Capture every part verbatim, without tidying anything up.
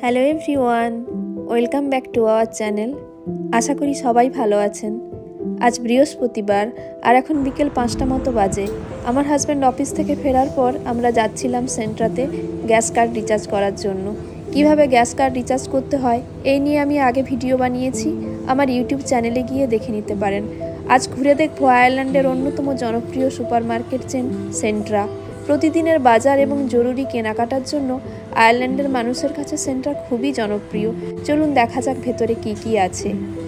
Hello everyone, welcome back to our channel. আশা করি সবাই ভালো আছেন। আজ বৃহস্পতিবার আর এখন বিকেল পাঁচটা মতো বাজে। আমার হাজব্যান্ড অফিস থেকে ফেরার পর আমরা যাচ্ছিলাম সেন্ট্রাতে গ্যাস কার্ড রিচার্জ করার জন্য। কিভাবে গ্যাস কার্ড রিচার্জ করতে হয় এই নিয়ে আমি আগে ভিডিও বানিয়েছি, আমার ইউটিউব চ্যানেলে গিয়ে দেখে নিতে পারেন। আজ ঘুরে দেখবো আয়ারল্যান্ডের অন্যতম জনপ্রিয় সুপারমার্কেট চেন সেন্ট্রা। প্রতিদিনের বাজার এবং জরুরি কেনাকাটার জন্য আয়ারল্যান্ডের মানুষের কাছে সেন্ট্রা খুবই জনপ্রিয়। চলুন দেখা যাক ভেতরে কি কি আছে।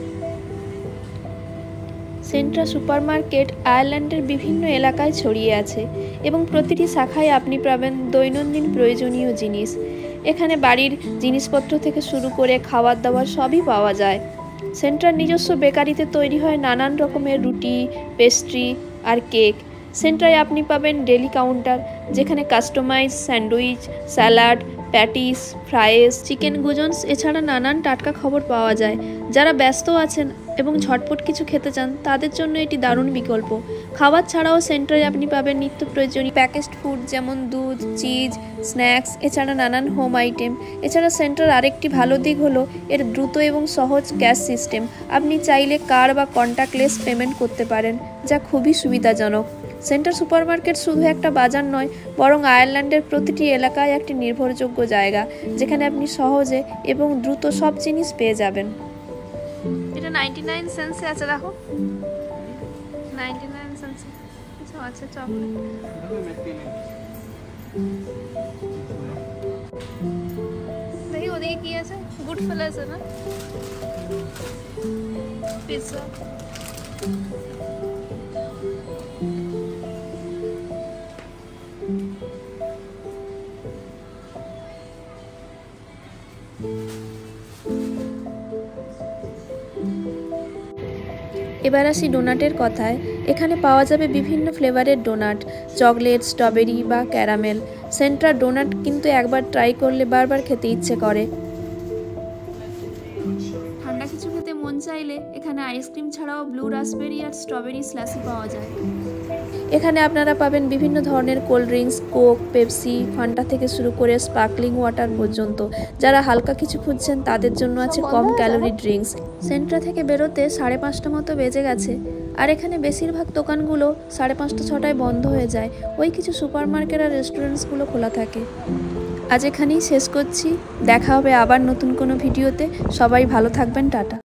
সেন্ট্রা সুপারমার্কেট আয়ারল্যান্ডের বিভিন্ন এলাকায় ছড়িয়ে আছে এবং প্রতিটি শাখায় আপনি পাবেন দৈনন্দিন প্রয়োজনীয় জিনিস। এখানে বাড়ির জিনিসপত্র থেকে শুরু করে খাবার দাবার সবই পাওয়া যায়। সেন্ট্রার নিজস্ব বেকারিতে তৈরি হয় নানান রকমের রুটি, পেস্ট্রি আর কেক। সেন্ট্রায় আপনি পাবেন ডেলি কাউন্টার, যেখানে customize sandwich, salad, patties, fries, chicken goujons এছাড়া নানান টাটকা খবর পাওয়া যায়। যারা ব্যস্ত আছেন এবং ঝটপট কিছু খেতে চান তাদের জন্য এটি দারুণ বিকল্প। খাবার ছাড়াও সেন্ট্রায় আপনি পাবেন নিত্য প্রয়োজনীয় প্যাকেজড ফুড যেমন দুধ, চিজ, স্ন্যাক্স এছাড়া নানান হোম আইটেম। এছাড়া সেন্ট্রার আরেকটি ভালো দিক হলো এর দ্রুত এবং সহজ ক্যাশ সিস্টেম। আপনি চাইলে কার্ড বা কন্ট্যাক্টলেস পেমেন্ট করতে পারেন, যা খুবই সুবিধাজনক। সেন্ট্রা সুপারমার্কেট শুধু একটা বাজার নয়, বরং আয়ারল্যান্ডের প্রতিটি এলাকায় একটি নির্ভরযোগ্য জায়গা, যেখানে আপনি সহজে এবং দ্রুত সব জিনিস পেয়ে যাবেন। এটা নাইনটি নাইন সেন্সে আছে, দেখো নাইনটি নাইন সেন্সে কিছু আছে চকলেট। দেখি ওদিকে কি আছে, গুড ফেলার্স না পিৎজা। এবার আসি ডোনাটের কথায়। এখানে পাওয়া যাবে বিভিন্ন ফ্লেভারের ডোনাট, চকলেট, স্ট্রবেরি বা ক্যারামেল। সেন্ট্রা ডোনাট কিন্তু একবার ট্রাই করলে বারবার খেতে ইচ্ছে করে। ঠান্ডা কিছু খেতে মন চাইলে এখানে আইসক্রিম ছাড়াও ব্লু রাসবেরি আর স্ট্রবেরি স্ল্যাশি পাওয়া যায়। এখানে আপনারা পাবেন বিভিন্ন ধরনের cold drinks, Coke, Pepsi, Fanta থেকে শুরু করে স্পার্কলিং ওয়াটার পর্যন্ত। যারা হালকা কিছু খুঁজছেন তাদের জন্য আছে কম ক্যালোরি ড্রিঙ্কস। সেন্ট্রা থেকে বেরোতে সাড়ে পাঁচটা মতো বেজে গেছে, আর এখানে বেশিরভাগ দোকানগুলো সাড়ে পাঁচটা ছটায় বন্ধ হয়ে যায়। ওই কিছু সুপারমার্কেট আর রেস্টুরেন্টসগুলো খোলা থাকে। আজ এখানেই শেষ করছি, দেখা হবে আবার নতুন কোনো ভিডিওতে। সবাই ভালো থাকবেন, টাটা।